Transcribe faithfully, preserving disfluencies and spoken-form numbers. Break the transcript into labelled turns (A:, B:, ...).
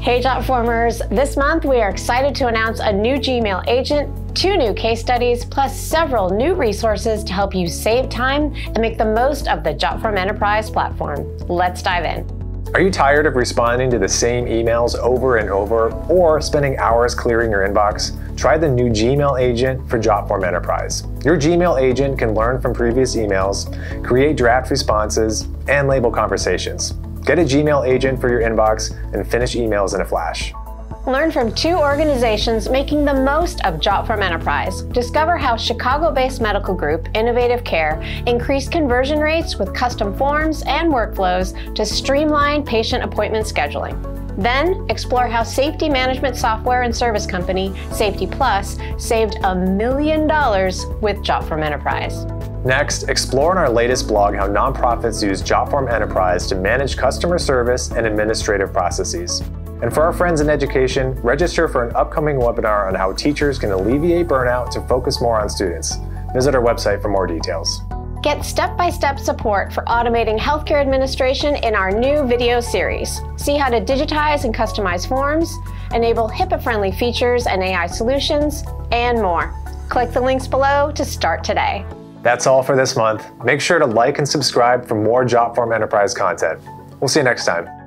A: Hey Jotformers, this month we are excited to announce a new Gmail agent, two new case studies, plus several new resources to help you save time and make the most of the Jotform Enterprise platform. Let's dive in.
B: Are you tired of responding to the same emails over and over, or spending hours clearing your inbox? Try the new Gmail agent for Jotform Enterprise. Your Gmail agent can learn from previous emails, create draft responses, and label conversations. Get a Gmail agent for your inbox and finish emails in a flash.
A: Learn from two organizations making the most of Jotform Enterprise. Discover how Chicago-based medical group Innovative Care increased conversion rates with custom forms and workflows to streamline patient appointment scheduling. Then, explore how safety management software and service company Safety Plus saved a million dollars with Jotform Enterprise.
B: Next, explore in our latest blog how nonprofits use Jotform Enterprise to manage customer service and administrative processes. And for our friends in education, register for an upcoming webinar on how teachers can alleviate burnout to focus more on students. Visit our website for more details.
A: Get step-by-step support for automating healthcare administration in our new video series. See how to digitize and customize forms, enable HIPAA-friendly features and A I solutions, and more. Click the links below to start today.
B: That's all for this month. Make sure to like and subscribe for more Jotform Enterprise content. We'll see you next time.